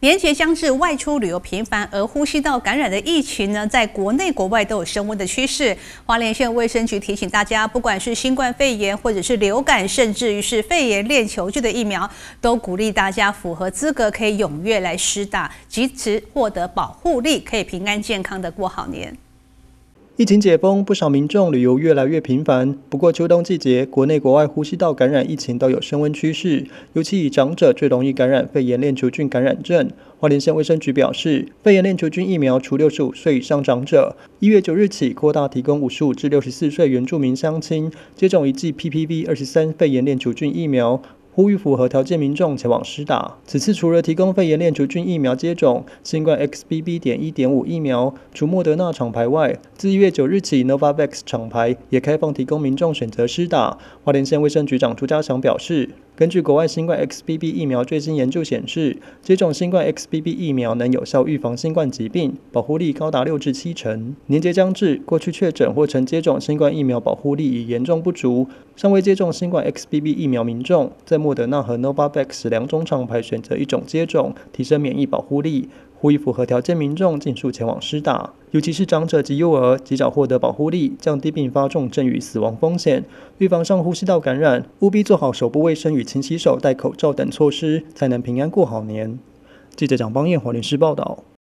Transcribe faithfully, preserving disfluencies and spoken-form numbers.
年节将至，外出旅游频繁，而呼吸道感染的疫情呢，在国内国外都有升温的趋势。花莲县卫生局提醒大家，不管是新冠肺炎，或者是流感，甚至于是肺炎链球菌的疫苗，都鼓励大家符合资格可以踊跃来施打，及时获得保护力，可以平安健康的过好年。 疫情解封，不少民众旅游越来越频繁。不过秋冬季节，国内国外呼吸道感染疫情都有升温趋势，尤其以长者最容易感染肺炎链球菌感染症。花莲县卫生局表示，肺炎链球菌疫苗除六十五岁以上长者，一月九日起扩大提供五十五至六十四岁原住民乡亲接种一剂 P P V 二十三肺炎链球菌疫苗。呼吁符合条件民众前往施打。此次除了提供肺炎链球菌疫苗接种，新冠 X B B. 点一点五疫苗除莫德纳厂牌外，自一月九日起 Novavax 厂牌也开放提供民众选择施打。花莲县卫生局长朱家祥表示，根据国外新冠 X B B 疫苗最新研究显示，接种新冠 X B B 疫苗能有效预防新冠疾病，保护力高达六至七成。年节将至，过去确诊或曾接种新冠疫苗保护力已严重不足，尚未接种新冠 X B B 疫苗民众，在莫德纳和 Novavax 两种厂牌选择一种接种，提升免疫保护力。呼吁符合条件民众尽速前往施打，尤其是长者及幼儿，及早获得保护力，降低并发重症与死亡风险。预防上呼吸道感染，务必做好手部卫生与勤洗手、戴口罩等措施，才能平安过好年。记者蒋邦彦，花莲市报道。